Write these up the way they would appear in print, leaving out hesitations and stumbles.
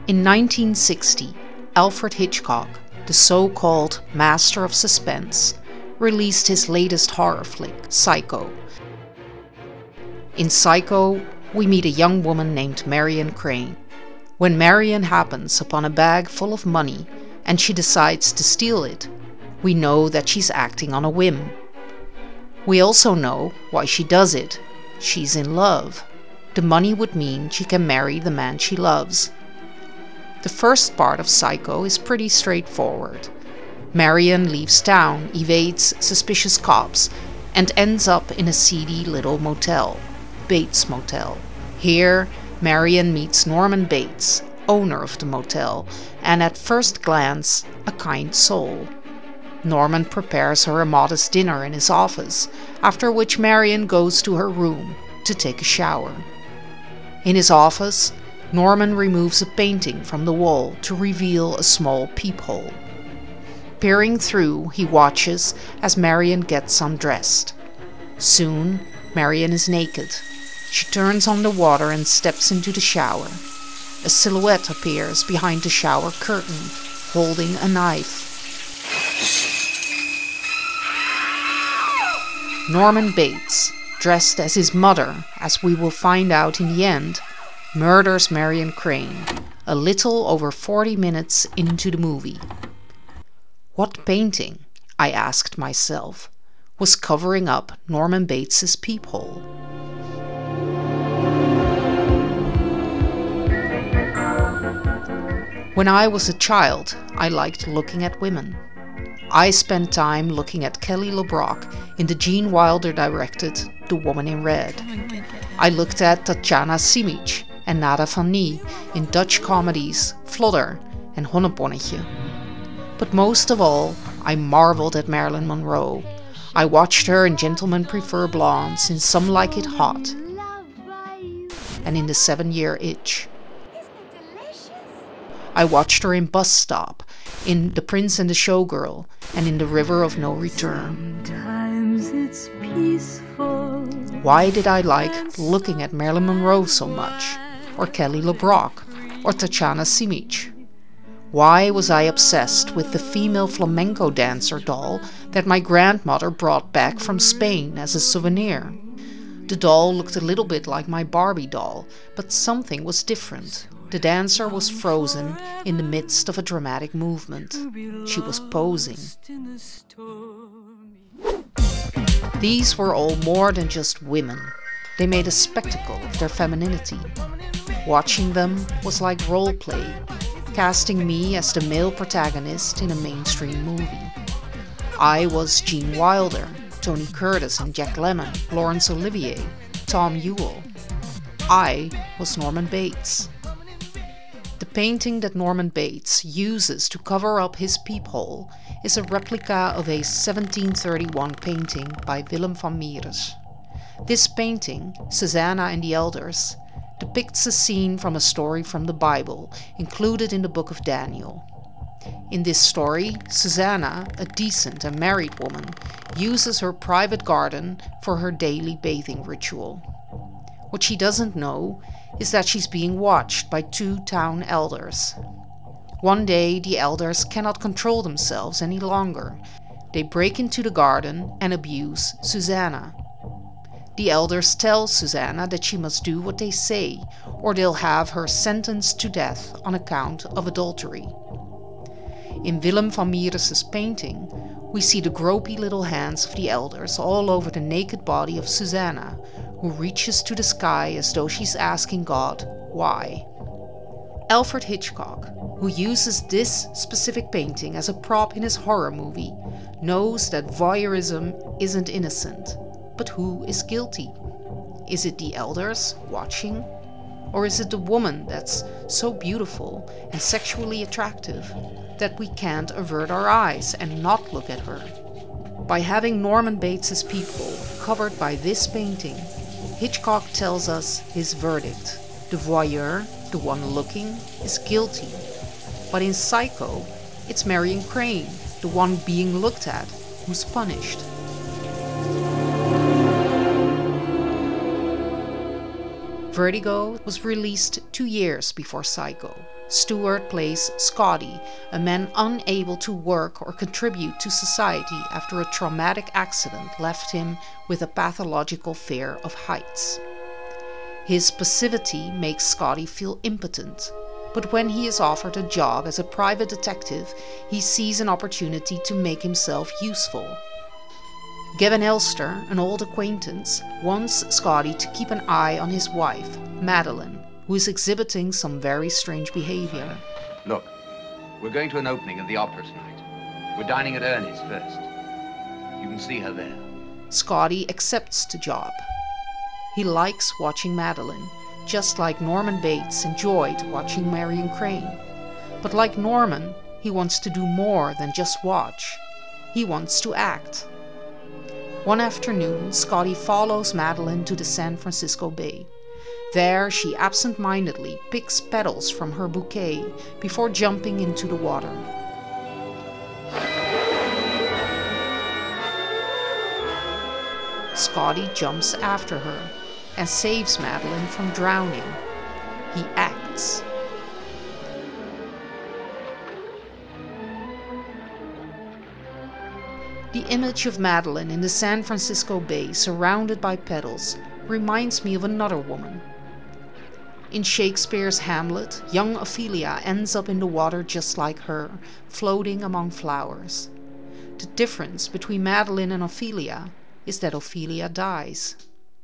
In 1960, Alfred Hitchcock, the so-called master of suspense, released his latest horror flick, Psycho. In Psycho, we meet a young woman named Marion Crane. When Marion happens upon a bag full of money and she decides to steal it, we know that she's acting on a whim. We also know why she does it. She's in love. The money would mean she can marry the man she loves. The first part of Psycho is pretty straightforward. Marion leaves town, evades suspicious cops, and ends up in a seedy little motel, Bates Motel. Here, Marion meets Norman Bates, owner of the motel, and at first glance, a kind soul. Norman prepares her a modest dinner in his office, after which Marion goes to her room to take a shower. In his office, Norman removes a painting from the wall to reveal a small peephole. Peering through, he watches as Marion gets undressed. Soon, Marion is naked. She turns on the water and steps into the shower. A silhouette appears behind the shower curtain, holding a knife. Norman Bates, dressed as his mother, as we will find out in the end, murders Marion Crane, a little over 40 minutes into the movie. What painting, I asked myself, was covering up Norman Bates's peephole? When I was a child, I liked looking at women. I spent time looking at Kelly LeBrock in the Gene Wilder directed The Woman in Red. I looked at Tatjana Simic and Nada van Nie in Dutch comedies Flodder and Honneponnetje. But most of all, I marveled at Marilyn Monroe. I watched her in Gentlemen Prefer Blondes, in Some Like It Hot, and in The 7-Year Itch. I watched her in Bus Stop, in The Prince and the Showgirl, and in The River of No Return. Sometimes it's peaceful. Why did I like looking at Marilyn Monroe so much? Or Kelly LeBrock? Or Tatjana Simic? Why was I obsessed with the female flamenco dancer doll that my grandmother brought back from Spain as a souvenir? The doll looked a little bit like my Barbie doll, but something was different. The dancer was frozen in the midst of a dramatic movement. She was posing. These were all more than just women. They made a spectacle of their femininity. Watching them was like role play, casting me as the male protagonist in a mainstream movie. I was Gene Wilder, Tony Curtis and Jack Lemmon, Laurence Olivier, Tom Ewell. I was Norman Bates. The painting that Norman Bates uses to cover up his peephole is a replica of a 1731 painting by Willem van Mieris. This painting, Susanna and the Elders, depicts a scene from a story from the Bible included in the book of Daniel. In this story, Susanna, a decent and married woman, uses her private garden for her daily bathing ritual. What she doesn't know is that she's being watched by 2 town elders. One day, the elders cannot control themselves any longer. They break into the garden and abuse Susanna. The elders tell Susanna that she must do what they say, or they'll have her sentenced to death on account of adultery. In Willem van Mieris' painting, we see the gropey little hands of the elders all over the naked body of Susanna, who reaches to the sky as though she's asking God, why? Alfred Hitchcock, who uses this specific painting as a prop in his horror movie, knows that voyeurism isn't innocent. But who is guilty? Is it the elders watching? Or is it the woman that's so beautiful and sexually attractive that we can't avert our eyes and not look at her? By having Norman Bates's peephole covered by this painting, Hitchcock tells us his verdict. The voyeur, the one looking, is guilty. But in Psycho, it's Marion Crane, the one being looked at, who's punished. Vertigo was released 2 years before Psycho, Stewart plays Scotty, a man unable to work or contribute to society after a traumatic accident left him with a pathological fear of heights. His passivity makes Scotty feel impotent, but when he is offered a job as a private detective, he sees an opportunity to make himself useful. Gavin Elster, an old acquaintance, wants Scotty to keep an eye on his wife, Madeline, who is exhibiting some very strange behavior. Look, we're going to an opening of the opera tonight. We're dining at Ernie's first. You can see her there. Scotty accepts the job. He likes watching Madeline, just like Norman Bates enjoyed watching Marion Crane. But like Norman, he wants to do more than just watch. He wants to act. One afternoon, Scotty follows Madeline to the San Francisco Bay. There, she absent-mindedly picks petals from her bouquet before jumping into the water. Scotty jumps after her and saves Madeline from drowning. He acts. The image of Madeline in the San Francisco Bay surrounded by petals reminds me of another woman. In Shakespeare's Hamlet, young Ophelia ends up in the water just like her, floating among flowers. The difference between Madeline and Ophelia is that Ophelia dies.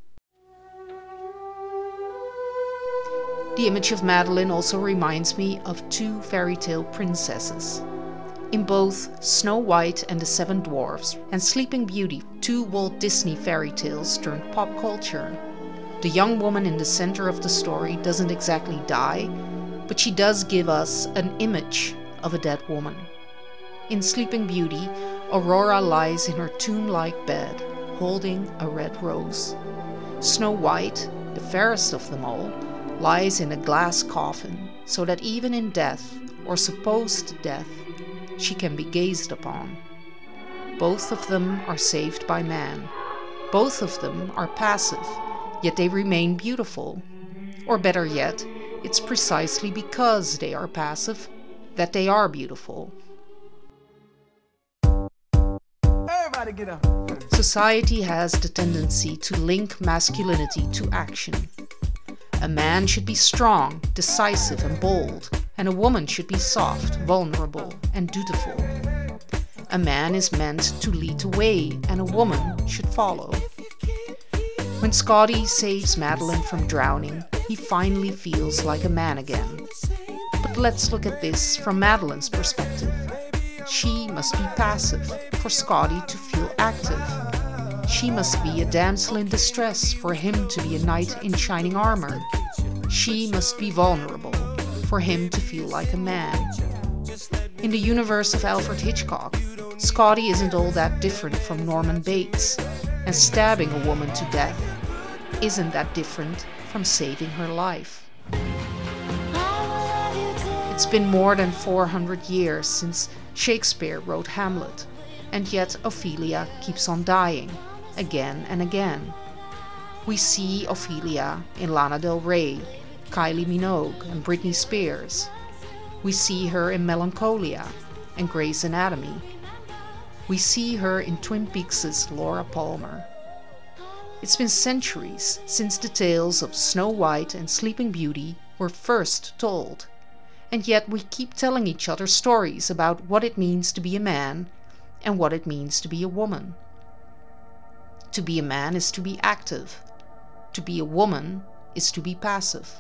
The image of Madeline also reminds me of two fairy tale princesses. In both Snow White and the Seven Dwarfs and Sleeping Beauty, two Walt Disney fairy tales turned pop culture. The young woman in the center of the story doesn't exactly die, but she does give us an image of a dead woman. In Sleeping Beauty, Aurora lies in her tomb-like bed, holding a red rose. Snow White, the fairest of them all, lies in a glass coffin, so that even in death, or supposed death, she can be gazed upon. Both of them are saved by man. Both of them are passive, yet they remain beautiful. Or better yet, it's precisely because they are passive that they are beautiful. Everybody get up. Society has the tendency to link masculinity to action. A man should be strong, decisive and bold, and a woman should be soft, vulnerable and dutiful. A man is meant to lead the way, and a woman should follow. When Scotty saves Madeline from drowning, he finally feels like a man again. But let's look at this from Madeline's perspective. She must be passive for Scotty to feel active. She must be a damsel in distress for him to be a knight in shining armor. She must be vulnerable for him to feel like a man. In the universe of Alfred Hitchcock, Scotty isn't all that different from Norman Bates, and stabbing a woman to death isn't that different from saving her life. It's been more than 400 years since Shakespeare wrote Hamlet, and yet Ophelia keeps on dying, again and again. We see Ophelia in Lana Del Rey, Kylie Minogue and Britney Spears. We see her in Melancholia and Grey's Anatomy. We see her in Twin Peaks' Laura Palmer. It's been centuries since the tales of Snow White and Sleeping Beauty were first told, and yet we keep telling each other stories about what it means to be a man and what it means to be a woman. To be a man is to be active. To be a woman is to be passive.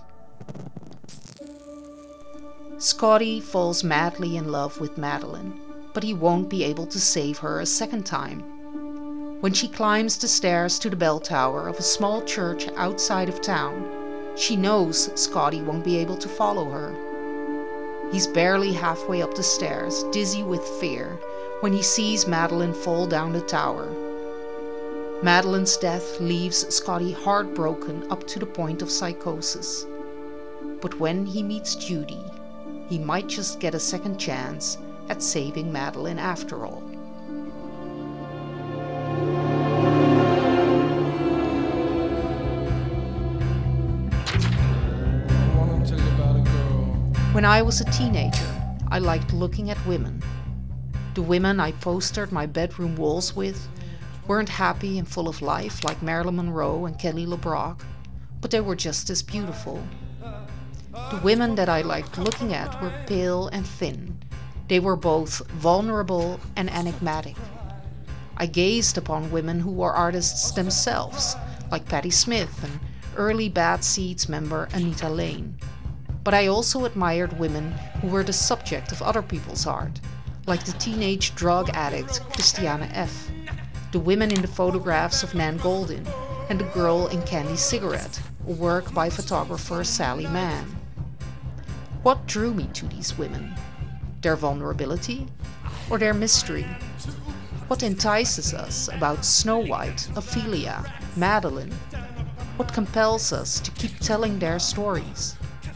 Scotty falls madly in love with Madeline, but he won't be able to save her a second time. When she climbs the stairs to the bell tower of a small church outside of town, she knows Scotty won't be able to follow her. He's barely halfway up the stairs, dizzy with fear, when he sees Madeline fall down the tower. Madeline's death leaves Scotty heartbroken up to the point of psychosis. But when he meets Judy, he might just get a second chance at saving Madeline after all. When I was a teenager, I liked looking at women. The women I postered my bedroom walls with weren't happy and full of life like Marilyn Monroe and Kelly LeBrock, but they were just as beautiful. The women that I liked looking at were pale and thin. They were both vulnerable and enigmatic. I gazed upon women who were artists themselves, like Patti Smith and early Bad Seeds member Anita Lane. But I also admired women who were the subject of other people's art, like the teenage drug addict Christiane F., the women in the photographs of Nan Goldin, and the girl in Candy Cigarette, a work by photographer Sally Mann. What drew me to these women? Their vulnerability or their mystery? What entices us about Snow White, Ophelia, Madeline? What compels us to keep telling their stories?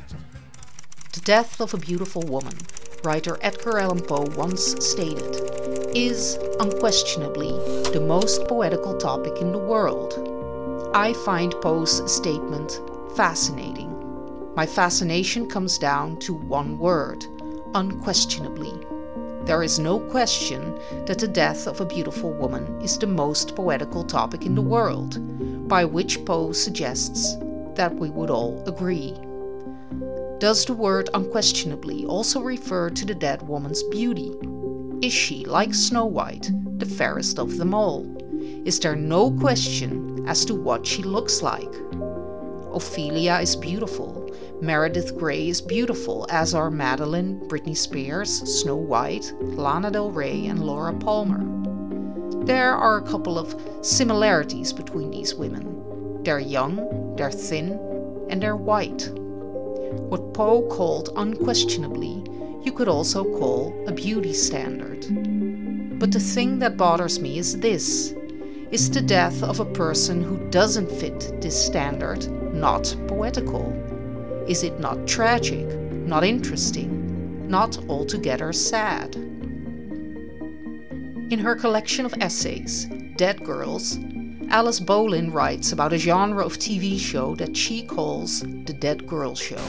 The death of a beautiful woman, writer Edgar Allan Poe once stated, is unquestionably the most poetical topic in the world. I find Poe's statement fascinating. My fascination comes down to one word: unquestionably. There is no question that the death of a beautiful woman is the most poetical topic in the world, by which Poe suggests that we would all agree. Does the word unquestionably also refer to the dead woman's beauty? Is she, like Snow White, the fairest of them all? Is there no question as to what she looks like? Ophelia is beautiful. Meredith Grey is beautiful, as are Madeline, Britney Spears, Snow White, Lana Del Rey, and Laura Palmer. There are a couple of similarities between these women. They're young, they're thin, and they're white. What Poe called unquestionably, you could also call a beauty standard. But the thing that bothers me is this: is the death of a person who doesn't fit this standard not poetical? Is it not tragic, not interesting, not altogether sad? In her collection of essays, Dead Girls, Alice Bolin writes about a genre of TV show that she calls the Dead Girl Show.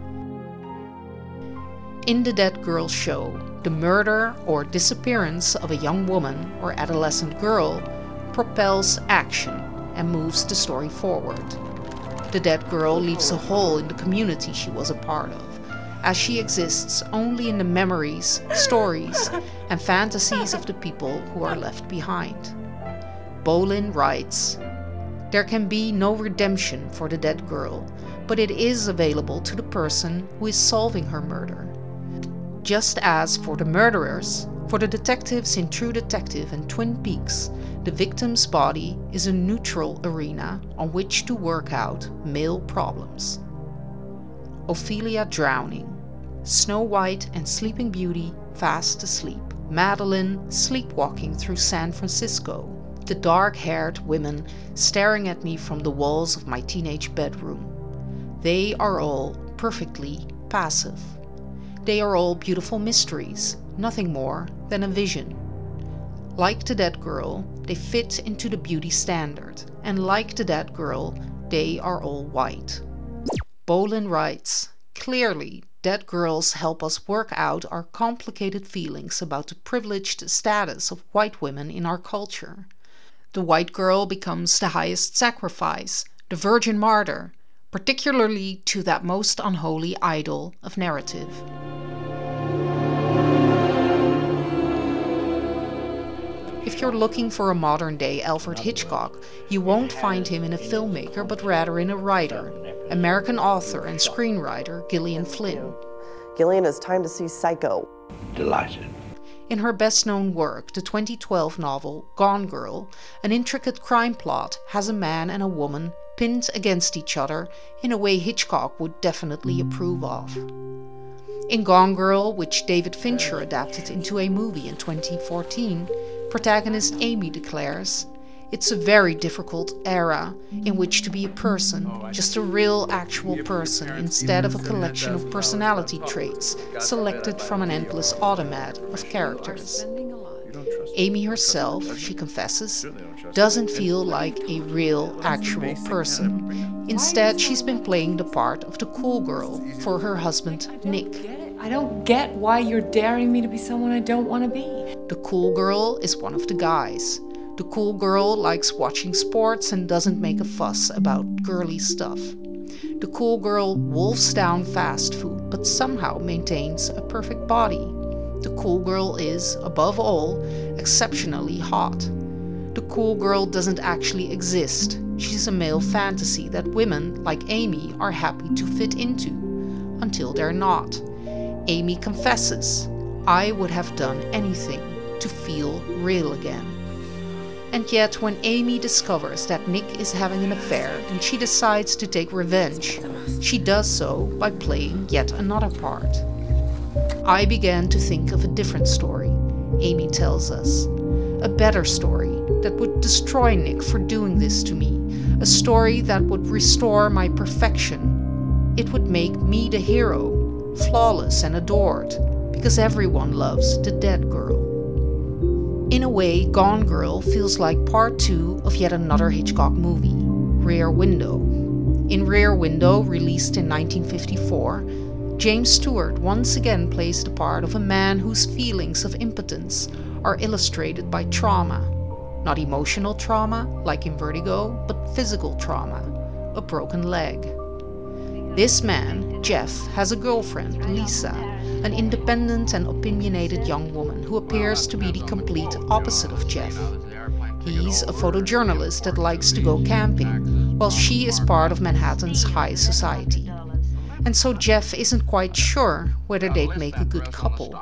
In the Dead Girl Show, the murder or disappearance of a young woman or adolescent girl propels action and moves the story forward. The dead girl leaves a hole in the community she was a part of, as she exists only in the memories, stories, and fantasies of the people who are left behind. Bolin writes, "There can be no redemption for the dead girl, but it is available to the person who is solving her murder. Just as for the murderers, for the detectives in True Detective and Twin Peaks, the victim's body is a neutral arena on which to work out male problems." Ophelia drowning, Snow White and Sleeping Beauty fast asleep, Madeline sleepwalking through San Francisco, the dark-haired women staring at me from the walls of my teenage bedroom. They are all perfectly passive. They are all beautiful mysteries, nothing more than a vision. Like the dead girl, they fit into the beauty standard, and like the dead girl, they are all white. Bolin writes, "Clearly, dead girls help us work out our complicated feelings about the privileged status of white women in our culture. The white girl becomes the highest sacrifice, the virgin martyr, particularly to that most unholy idol of narrative." If you're looking for a modern-day Alfred Hitchcock, you won't find him in a filmmaker, but rather in a writer, American author and screenwriter Gillian Flynn. Gillian, it's time to see Psycho. Delighted. In her best-known work, the 2012 novel Gone Girl, an intricate crime plot has a man and a woman pinned against each other in a way Hitchcock would definitely approve of. In Gone Girl, which David Fincher adapted into a movie in 2014, protagonist Amy declares, "It's a very difficult era in which to be a person, just a real actual person, instead of a collection of personality traits selected from an endless automat of characters. Amy herself, she confesses, doesn't feel like a real, actual person. Instead, she's been playing the part of the cool girl for her husband, Nick. I don't get why you're daring me to be someone I don't want to be. The cool girl is one of the guys. The cool girl likes watching sports and doesn't make a fuss about girly stuff. The cool girl wolfs down fast food, but somehow maintains a perfect body. The cool girl is, above all, exceptionally hot. The cool girl doesn't actually exist. She's a male fantasy that women, like Amy, are happy to fit into, until they're not. Amy confesses, "I would have done anything to feel real again." And yet, when Amy discovers that Nick is having an affair and she decides to take revenge, she does so by playing yet another part. "I began to think of a different story," Amy tells us. "A better story that would destroy Nick for doing this to me. A story that would restore my perfection. It would make me the hero, flawless and adored, because everyone loves the dead girl." In a way, Gone Girl feels like part 2 of yet another Hitchcock movie, Rear Window. In Rear Window, released in 1954, James Stewart once again plays the part of a man whose feelings of impotence are illustrated by trauma. Not emotional trauma, like in Vertigo, but physical trauma, a broken leg. This man, Jeff, has a girlfriend, Lisa, an independent and opinionated young woman who appears to be the complete opposite of Jeff. He's a photojournalist that likes to go camping, while she is part of Manhattan's high society. And so Jeff isn't quite sure whether they'd make a good couple.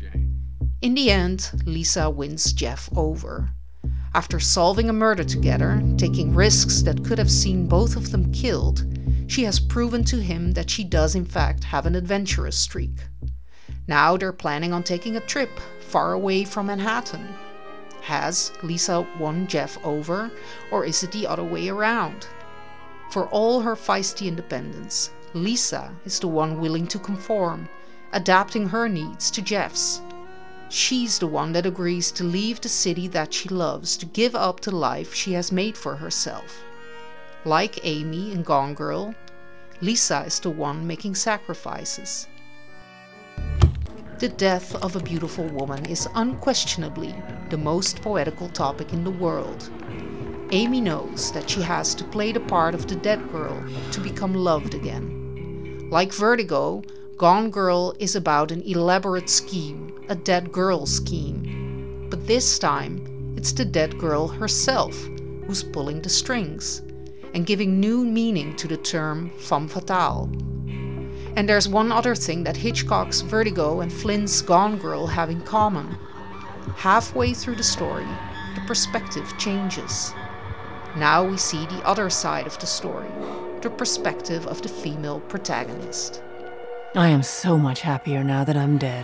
In the end, Lisa wins Jeff over. After solving a murder together, taking risks that could have seen both of them killed, she has proven to him that she does in fact have an adventurous streak. Now they're planning on taking a trip far away from Manhattan. Has Lisa won Jeff over, or is it the other way around? For all her feisty independence, Lisa is the one willing to conform, adapting her needs to Jeff's. She's the one that agrees to leave the city that she loves to give up the life she has made for herself. Like Amy in Gone Girl, Lisa is the one making sacrifices. The death of a beautiful woman is unquestionably the most poetical topic in the world. Amy knows that she has to play the part of the dead girl to become loved again. Like Vertigo, Gone Girl is about an elaborate scheme, a dead girl scheme. But this time, it's the dead girl herself who's pulling the strings and giving new meaning to the term femme fatale. And there's one other thing that Hitchcock's Vertigo and Flynn's Gone Girl have in common. Halfway through the story, the perspective changes. Now we see the other side of the story, the perspective of the female protagonist. I am so much happier now that I'm dead.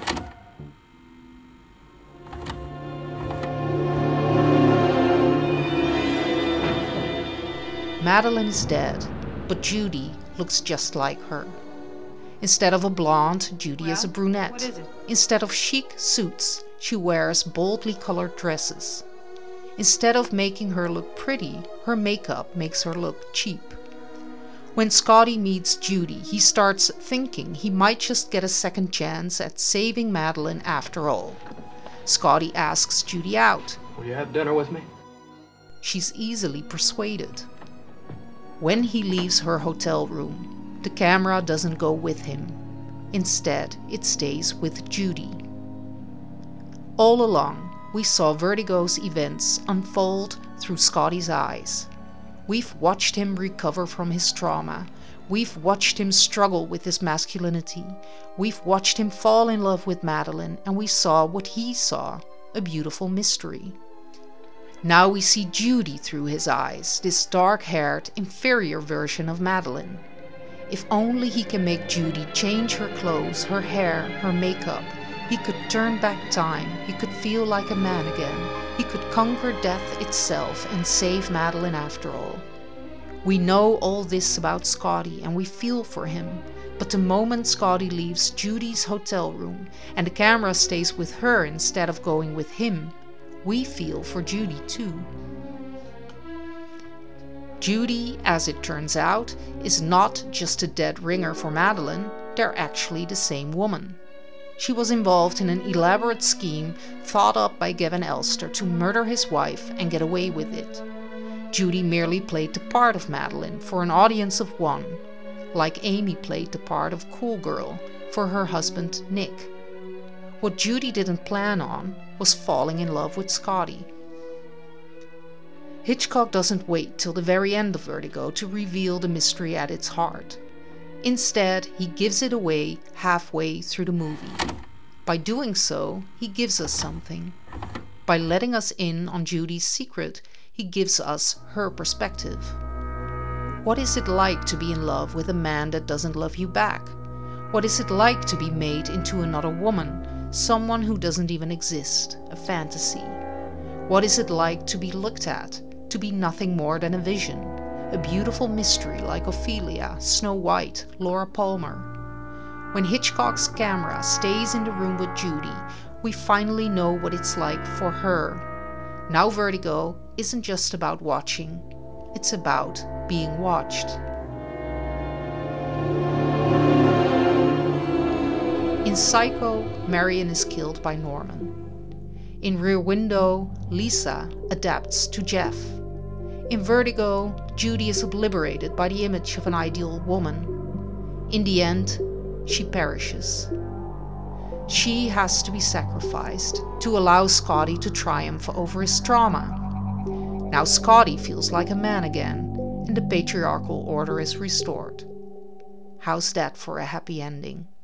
Madeline is dead, but Judy looks just like her. Instead of a blonde, Judy is a brunette. What is it? Instead of chic suits, she wears boldly colored dresses. Instead of making her look pretty, her makeup makes her look cheap. When Scotty meets Judy, he starts thinking he might just get a second chance at saving Madeline after all. Scotty asks Judy out. Will you have dinner with me? She's easily persuaded. When he leaves her hotel room, the camera doesn't go with him. Instead, it stays with Judy. All along, we saw Vertigo's events unfold through Scotty's eyes. We've watched him recover from his trauma. We've watched him struggle with his masculinity. We've watched him fall in love with Madeline, and we saw what he saw, a beautiful mystery. Now we see Judy through his eyes, this dark-haired, inferior version of Madeline. If only he can make Judy change her clothes, her hair, her makeup, he could turn back time, he could feel like a man again, he could conquer death itself and save Madeline after all. We know all this about Scotty and we feel for him, but the moment Scotty leaves Judy's hotel room and the camera stays with her instead of going with him, we feel for Judy too. Judy, as it turns out, is not just a dead ringer for Madeleine, they're actually the same woman. She was involved in an elaborate scheme thought up by Gavin Elster to murder his wife and get away with it. Judy merely played the part of Madeleine for an audience of one, like Amy played the part of cool girl for her husband Nick. What Judy didn't plan on was falling in love with Scotty. Hitchcock doesn't wait till the very end of Vertigo to reveal the mystery at its heart. Instead, he gives it away halfway through the movie. By doing so, he gives us something. By letting us in on Judy's secret, he gives us her perspective. What is it like to be in love with a man that doesn't love you back? What is it like to be made into another woman, someone who doesn't even exist, a fantasy? What is it like to be looked at, to be nothing more than a vision, a beautiful mystery like Ophelia, Snow White, Laura Palmer? When Hitchcock's camera stays in the room with Judy, we finally know what it's like for her. Now Vertigo isn't just about watching, it's about being watched. In Psycho, Marion is killed by Norman. In Rear Window, Lisa adapts to Jeff. In Vertigo, Judy is obliterated by the image of an ideal woman. In the end, she perishes. She has to be sacrificed to allow Scotty to triumph over his trauma. Now Scotty feels like a man again, and the patriarchal order is restored. How's that for a happy ending?